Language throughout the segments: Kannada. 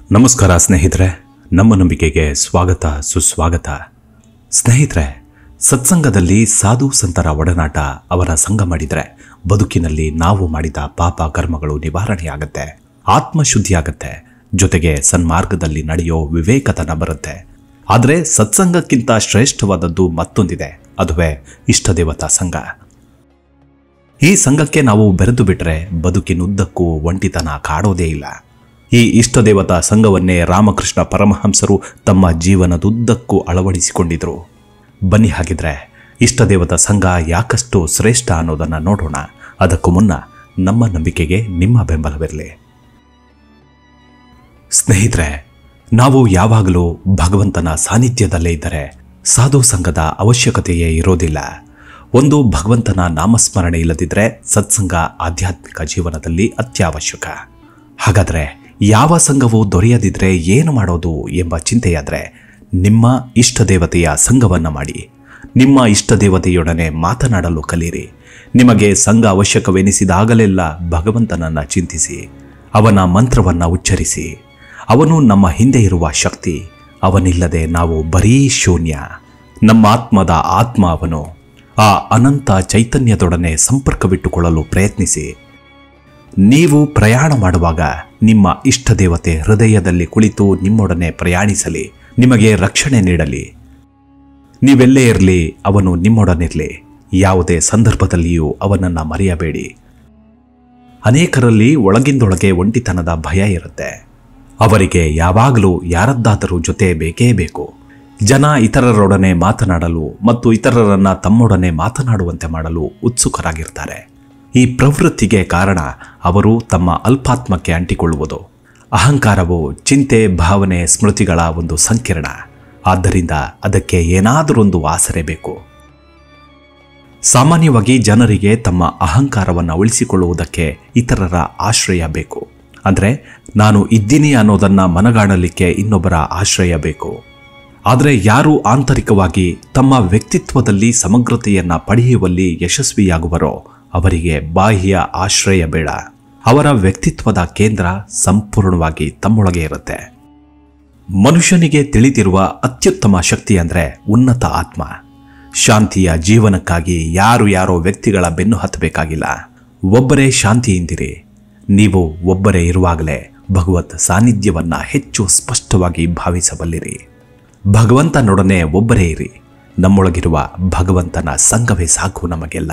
ನಮಸ್ಕಾರ ಸ್ನೇಹಿತರೆ, ನಮ್ಮ ನಂಬಿಕೆಗೆ ಸ್ವಾಗತ ಸುಸ್ವಾಗತ. ಸ್ನೇಹಿತರೆ, ಸತ್ಸಂಗದಲ್ಲಿ ಸಾಧು ಸಂತರ ಒಡನಾಟ, ಅವರ ಸಂಘ ಮಾಡಿದರೆ ಬದುಕಿನಲ್ಲಿ ನಾವು ಮಾಡಿದ ಪಾಪ ಕರ್ಮಗಳು ನಿವಾರಣೆಯಾಗತ್ತೆ, ಆತ್ಮಶುದ್ಧಿಯಾಗತ್ತೆ, ಜೊತೆಗೆ ಸನ್ಮಾರ್ಗದಲ್ಲಿ ನಡೆಯೋ ವಿವೇಕತನ ಬರುತ್ತೆ. ಆದರೆ ಸತ್ಸಂಗಕ್ಕಿಂತ ಶ್ರೇಷ್ಠವಾದದ್ದು ಮತ್ತೊಂದಿದೆ, ಅದುವೇ ಇಷ್ಟದೇವತಾ ಸಂಘ. ಈ ಸಂಘಕ್ಕೆ ನಾವು ಬೆರೆತು ಬಿಟ್ರೆ ಬದುಕಿನುದ್ದಕ್ಕೂ ಒಂಟಿತನ ಕಾಡೋದೇ ಇಲ್ಲ. ಈ ಇಷ್ಟದೇವತಾ ಸಂಘವನ್ನೇ ರಾಮಕೃಷ್ಣ ಪರಮಹಂಸರು ತಮ್ಮ ಜೀವನದುದ್ದಕ್ಕೂ ಅಳವಡಿಸಿಕೊಂಡಿದ್ರು. ಬನ್ನಿ ಹಾಗಿದ್ರೆ ಇಷ್ಟದೇವತಾ ಸಂಘ ಯಾಕಷ್ಟು ಶ್ರೇಷ್ಠ ಅನ್ನೋದನ್ನು ನೋಡೋಣ. ಅದಕ್ಕೂ ಮುನ್ನ ನಮ್ಮ ನಂಬಿಕೆಗೆ ನಿಮ್ಮ ಬೆಂಬಲವಿರಲಿ. ಸ್ನೇಹಿತರೆ, ನಾವು ಯಾವಾಗಲೂ ಭಗವಂತನ ಸಾನ್ನಿಧ್ಯದಲ್ಲೇ ಇದ್ದರೆ ಸಾಧು ಸಂಘದ ಅವಶ್ಯಕತೆಯೇ ಇರೋದಿಲ್ಲ. ಒಂದು ಭಗವಂತನ ನಾಮಸ್ಮರಣೆ ಇಲ್ಲದಿದ್ದರೆ ಸತ್ಸಂಗ ಆಧ್ಯಾತ್ಮಿಕ ಜೀವನದಲ್ಲಿ ಅತ್ಯವಶ್ಯಕ. ಹಾಗಾದರೆ ಯಾವ ಸಂಘವೂ ದೊರೆಯದಿದ್ರೆ ಏನು ಮಾಡೋದು ಎಂಬ ಚಿಂತೆಯಾದರೆ ನಿಮ್ಮ ಇಷ್ಟದೇವತೆಯ ಸಂಘವನ್ನು ಮಾಡಿ. ನಿಮ್ಮ ಇಷ್ಟದೇವತೆಯೊಡನೆ ಮಾತನಾಡಲು ಕಲಿಯಿರಿ. ನಿಮಗೆ ಸಂಘ ಅವಶ್ಯಕವೆನಿಸಿದಾಗಲೆಲ್ಲ ಭಗವಂತನನ್ನು ಚಿಂತಿಸಿ, ಅವನ ಮಂತ್ರವನ್ನು ಉಚ್ಚರಿಸಿ. ಅವನು ನಮ್ಮ ಹಿಂದೆ ಇರುವ ಶಕ್ತಿ. ಅವನಿಲ್ಲದೆ ನಾವು ಬರೀ ಶೂನ್ಯ. ನಮ್ಮ ಆತ್ಮದ ಆತ್ಮ ಅವನು. ಆ ಅನಂತ ಚೈತನ್ಯದೊಡನೆ ಸಂಪರ್ಕವಿಟ್ಟುಕೊಳ್ಳಲು ಪ್ರಯತ್ನಿಸಿ. ನೀವು ಪ್ರಯಾಣ ಮಾಡುವಾಗ ನಿಮ್ಮ ಇಷ್ಟದೇವತೆ ಹೃದಯದಲ್ಲಿ ಕುಳಿತು ನಿಮ್ಮೊಡನೆ ಪ್ರಯಾಣಿಸಲಿ, ನಿಮಗೆ ರಕ್ಷಣೆ ನೀಡಲಿ. ನೀವೆಲ್ಲೇ ಇರಲಿ, ಅವನು ನಿಮ್ಮೊಡನಿರಲಿ. ಯಾವುದೇ ಸಂದರ್ಭದಲ್ಲಿಯೂ ಅವನನ್ನು ಮರೆಯಬೇಡಿ. ಅನೇಕರಲ್ಲಿ ಒಳಗಿಂದೊಳಗೆ ಒಂಟಿತನದ ಭಯ ಇರುತ್ತೆ. ಅವರಿಗೆ ಯಾವಾಗಲೂ ಯಾರದ್ದಾದರೂ ಜೊತೆ ಬೇಕೇ ಬೇಕು. ಜನ ಇತರರೊಡನೆ ಮಾತನಾಡಲು ಮತ್ತು ಇತರರನ್ನು ತಮ್ಮೊಡನೆ ಮಾತನಾಡುವಂತೆ ಮಾಡಲು ಉತ್ಸುಕರಾಗಿರ್ತಾರೆ. ಈ ಪ್ರವೃತ್ತಿಗೆ ಕಾರಣ ಅವರು ತಮ್ಮ ಅಲ್ಪಾತ್ಮಕ್ಕೆ ಅಂಟಿಕೊಳ್ಳುವುದು. ಅಹಂಕಾರವು ಚಿಂತೆ, ಭಾವನೆ, ಸ್ಮೃತಿಗಳ ಒಂದು ಸಂಕೀರ್ಣ. ಆದ್ದರಿಂದ ಅದಕ್ಕೆ ಏನಾದರೊಂದು ಆಸರೆ ಬೇಕು. ಸಾಮಾನ್ಯವಾಗಿ ಜನರಿಗೆ ತಮ್ಮ ಅಹಂಕಾರವನ್ನು ಉಳಿಸಿಕೊಳ್ಳುವುದಕ್ಕೆ ಇತರರ ಆಶ್ರಯ ಬೇಕು. ಅಂದರೆ ನಾನು ಇದ್ದೀನಿ ಅನ್ನೋದನ್ನು ಮನಗಾಣಲಿಕ್ಕೆ ಇನ್ನೊಬ್ಬರ ಆಶ್ರಯ ಬೇಕು. ಆದರೆ ಯಾರು ಆಂತರಿಕವಾಗಿ ತಮ್ಮ ವ್ಯಕ್ತಿತ್ವದಲ್ಲಿ ಸಮಗ್ರತೆಯನ್ನು ಪಡೆಯುವಲ್ಲಿ ಯಶಸ್ವಿಯಾಗುವರೋ ಅವರಿಗೆ ಬಾಹ್ಯ ಆಶ್ರಯ ಬೇಡ. ಅವರ ವ್ಯಕ್ತಿತ್ವದ ಕೇಂದ್ರ ಸಂಪೂರ್ಣವಾಗಿ ತಮ್ಮೊಳಗೆ ಇರುತ್ತೆ. ಮನುಷ್ಯನಿಗೆ ತಿಳಿದಿರುವ ಅತ್ಯುತ್ತಮ ಶಕ್ತಿ ಅಂದರೆ ಉನ್ನತ ಆತ್ಮ. ಶಾಂತಿಯ ಜೀವನಕ್ಕಾಗಿ ಯಾರೋ ವ್ಯಕ್ತಿಗಳ ಬೆನ್ನು ಹತ್ತಬೇಕಾಗಿಲ್ಲ. ಒಬ್ಬರೇ ಶಾಂತಿಯಿಂದಿರಿ. ನೀವು ಒಬ್ಬರೇ ಇರುವಾಗಲೇ ಭಗವತ್ ಸಾನ್ನಿಧ್ಯವನ್ನು ಹೆಚ್ಚು ಸ್ಪಷ್ಟವಾಗಿ ಭಾವಿಸಬಲ್ಲಿರಿ. ಭಗವಂತನೊಡನೆ ಒಬ್ಬರೇ ಇರಿ. ನಮ್ಮೊಳಗಿರುವ ಭಗವಂತನ ಸಂಘವೇ ಸಾಕು ನಮಗೆಲ್ಲ.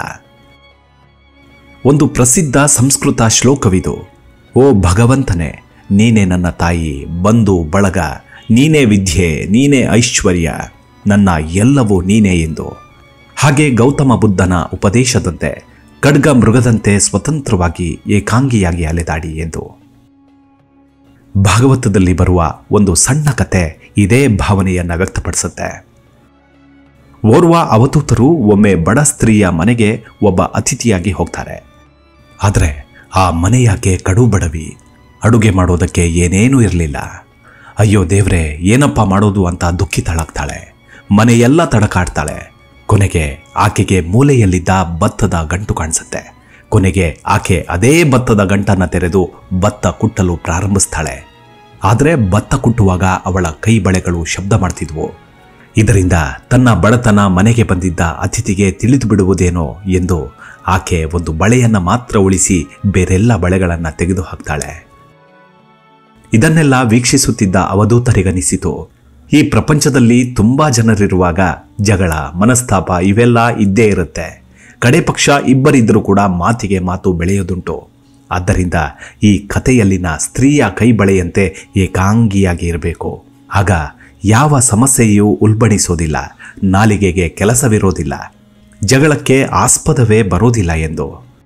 ಒಂದು ಪ್ರಸಿದ್ಧ ಸಂಸ್ಕೃತ ಶ್ಲೋಕವಿದು. ಓ ಭಗವಂತನೇ, ನೀನೇ ನನ್ನ ತಾಯಿ, ಬಂಧು ಬಳಗ, ನೀನೇ ವಿದ್ಯೆ, ನೀನೇ ಐಶ್ವರ್ಯ, ನನ್ನ ಎಲ್ಲವೂ ನೀನೇ ಎಂದು. ಹಾಗೆ ಗೌತಮ ಬುದ್ಧನ ಉಪದೇಶದಂತೆ ಖಡ್ಗ ಮೃಗದಂತೆ ಸ್ವತಂತ್ರವಾಗಿ ಏಕಾಂಗಿಯಾಗಿ ಅಲೆದಾಡಿ ಎಂದು. ಭಾಗವತದಲ್ಲಿ ಬರುವ ಒಂದು ಸಣ್ಣ ಕತೆ ಇದೇ ಭಾವನೆಯನ್ನು ವ್ಯಕ್ತಪಡಿಸುತ್ತೆ. ಓರ್ವ ಅವಧೂತರು ಒಮ್ಮೆ ಬಡ ಸ್ತ್ರೀಯ ಮನೆಗೆ ಒಬ್ಬ ಅತಿಥಿಯಾಗಿ ಹೋಗ್ತಾರೆ. ಆದರೆ ಆ ಮನೆಯಾಕೆ ಕಡು ಬಡವಿ. ಅಡುಗೆ ಮಾಡೋದಕ್ಕೆ ಏನೇನೂ ಇರಲಿಲ್ಲ. ಅಯ್ಯೋ ದೇವ್ರೆ, ಏನಪ್ಪ ಮಾಡೋದು ಅಂತ ದುಃಖಿತಳಾಗ್ತಾಳೆ. ಮನೆಯೆಲ್ಲ ತಡಕಾಡ್ತಾಳೆ. ಕೊನೆಗೆ ಆಕೆಗೆ ಮೂಲೆಯಲ್ಲಿದ್ದ ಭತ್ತದ ಗಂಟು ಕಾಣಿಸುತ್ತೆ. ಕೊನೆಗೆ ಆಕೆ ಅದೇ ಭತ್ತದ ಗಂಟನ್ನು ತೆರೆದು ಭತ್ತ ಕುಟ್ಟಲು ಪ್ರಾರಂಭಿಸ್ತಾಳೆ. ಆದರೆ ಭತ್ತ ಕುಟ್ಟುವಾಗ ಅವಳ ಕೈ ಬಳೆಗಳು ಶಬ್ದ ಮಾಡ್ತಿದ್ವು. ಇದರಿಂದ ತನ್ನ ಬಡತನ ಮನೆಗೆ ಬಂದಿದ್ದ ಅತಿಥಿಗೆ ತಿಳಿದು ಬಿಡುವುದೇನೋ ಎಂದು ಆಕೆ ಒಂದು ಬಳೆಯನ್ನು ಮಾತ್ರ ಉಳಿಸಿ ಬೇರೆಲ್ಲ ಬಳೆಗಳನ್ನು ತೆಗೆದು ಹಾಕ್ತಾಳೆ. ಇದನ್ನೆಲ್ಲ ವೀಕ್ಷಿಸುತ್ತಿದ್ದ ಅವಧೂತರಿಗನಿಸಿತು, ಈ ಪ್ರಪಂಚದಲ್ಲಿ ತುಂಬಾ ಜನರಿರುವಾಗ ಜಗಳ, ಮನಸ್ತಾಪ ಇವೆಲ್ಲ ಇದ್ದೇ ಇರುತ್ತೆ. ಕಡೆ ಪಕ್ಷ ಇಬ್ಬರಿದ್ದರೂ ಕೂಡ ಮಾತಿಗೆ ಮಾತು ಬೆಳೆಯೋದುಂಟು. ಆದ್ದರಿಂದ ಈ ಕಥೆಯಲ್ಲಿನ ಸ್ತ್ರೀಯ ಕೈ ಬಳೆಯಂತೆ ಏಕಾಂಗಿಯಾಗಿ ಇರಬೇಕು. ಆಗ ಯಾವ ಸಮಸ್ಯೆಯೂ ಉಲ್ಬಣಿಸೋದಿಲ್ಲ, ನಾಲಿಗೆಗೆ ಕೆಲಸವಿರೋದಿಲ್ಲ, ಜಗಳಕ್ಕೆ ಆಸ್ಪದವೇ ಬರೋದಿಲ್ಲ ಎಂದು.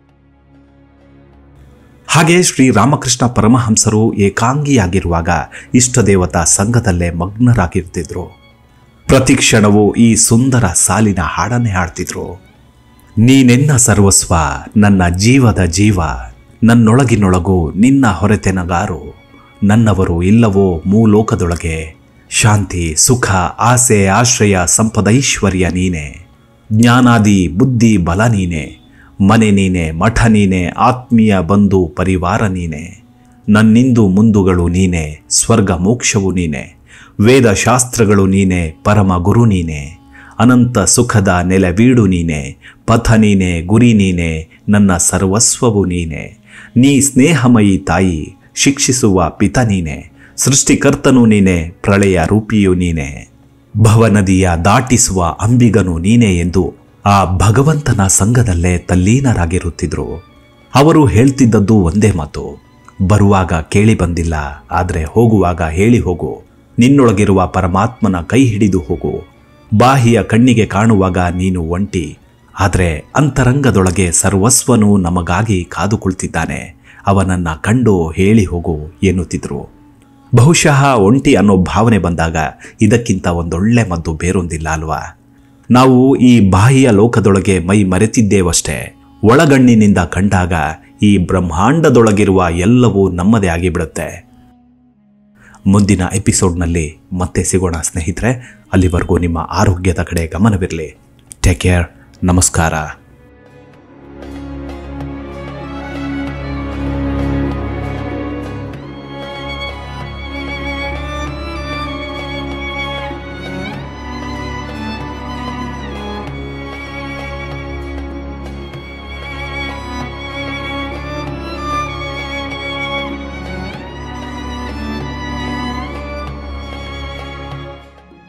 ಹಾಗೆ ಶ್ರೀರಾಮಕೃಷ್ಣ ಪರಮಹಂಸರು ಏಕಾಂಗಿಯಾಗಿರುವಾಗ ಇಷ್ಟದೇವತಾ ಸಂಘದಲ್ಲೇ ಮಗ್ನರಾಗಿರ್ತಿದ್ರು. ಪ್ರತಿ ಕ್ಷಣವೂ ಈ ಸುಂದರ ಸಾಲಿನ ಹಾಡನ್ನೇ ಹಾಡ್ತಿದ್ರು. ನೀನೆನ್ನ ಸರ್ವಸ್ವ, ನನ್ನ ಜೀವದ ಜೀವ, ನನ್ನೊಳಗಿನೊಳಗು ನಿನ್ನ ಹೊರತೆನಗಾರು, ನನ್ನವರು ಇಲ್ಲವೋ ಮೂಲೋಕದೊಳಗೆ, ಶಾಂತಿ, ಸುಖ, ಆಸೆ, ಆಶ್ರಯ, ಸಂಪದೈಶ್ವರ್ಯ ನೀನೆ, ಜ್ಞಾನಾದಿ ಬುದ್ಧಿ ಬಲ ನೀನೆ, ಮನೆ ನೀನೆ, ಮಠ ನೀನೆ, ಆತ್ಮೀಯ ಬಂಧು ಪರಿವಾರ ನೀನೆ, ನನ್ನಿಂದು ಮುಂದುಗಳು ನೀನೆ, ಸ್ವರ್ಗ ಮೋಕ್ಷವು ನೀನೆ, ವೇದ ಶಾಸ್ತ್ರಗಳು ನೀನೆ, ಪರಮ ಗುರು ನೀನೆ, ಅನಂತ ಸುಖದ ನೆಲೆವೀಡು ನೀನೆ, ಪಥ ನೀನೆ, ಗುರಿ ನೀನೆ, ನನ್ನ ಸರ್ವಸ್ವವು ನೀನೆ. ನೀ ಸ್ನೇಹಮಯಿ ತಾಯಿ, ಶಿಕ್ಷಿಸುವ ಪಿತ ನೀನೆ, ಸೃಷ್ಟಿಕರ್ತನು ನೀನೆ, ಪ್ರಳಯ ರೂಪಿಯು ನೀನೆ, ಭವನದಿಯ ದಾಟಿಸುವ ಅಂಬಿಗನು ನೀನೆ ಎಂದು ಆ ಭಗವಂತನ ಸಂಘದಲ್ಲೇ ತಲ್ಲೀನರಾಗಿರುತ್ತಿದ್ರು. ಅವರು ಹೇಳ್ತಿದ್ದದ್ದು ಒಂದೇ ಮಾತು, ಬರುವಾಗ ಕೇಳಿ ಬಂದಿಲ್ಲ, ಆದರೆ ಹೋಗುವಾಗ ಹೇಳಿ ಹೋಗು. ನಿನ್ನೊಳಗಿರುವ ಪರಮಾತ್ಮನ ಕೈ ಹಿಡಿದು ಹೋಗು. ಬಾಹಿಯ ಕಣ್ಣಿಗೆ ಕಾಣುವಾಗ ನೀನು ಒಂಟಿ, ಆದರೆ ಅಂತರಂಗದೊಳಗೆ ಸರ್ವಸ್ವನು ನಮಗಾಗಿ ಕಾದು ಕುಳಿತಿದ್ದಾನೆ. ಅವನನ್ನ ಕಂಡು ಹೇಳಿ ಹೋಗು ಎನ್ನುತ್ತಿದ್ರು. ಬಹುಶಃ ಒಂಟಿ ಅನ್ನೋ ಭಾವನೆ ಬಂದಾಗ ಇದಕ್ಕಿಂತ ಒಂದೊಳ್ಳೆ ಮದ್ದು ಬೇರೊಂದಿಲ್ಲ ಅಲ್ವಾ? ನಾವು ಈ ಬಾಹ್ಯ ಲೋಕದೊಳಗೆ ಮೈ ಮರೆತಿದ್ದೇವಷ್ಟೇ. ಒಳಗಣ್ಣಿನಿಂದ ಕಂಡಾಗ ಈ ಬ್ರಹ್ಮಾಂಡದೊಳಗಿರುವ ಎಲ್ಲವೂ ನಮ್ಮದೇ ಆಗಿಬಿಡುತ್ತೆ. ಮುಂದಿನ ಎಪಿಸೋಡ್ನಲ್ಲಿ ಮತ್ತೆ ಸಿಗೋಣ ಸ್ನೇಹಿತರೆ. ಅಲ್ಲಿವರೆಗೂ ನಿಮ್ಮ ಆರೋಗ್ಯದ ಕಡೆ ಗಮನವಿರಲಿ. Take care. ನಮಸ್ಕಾರ.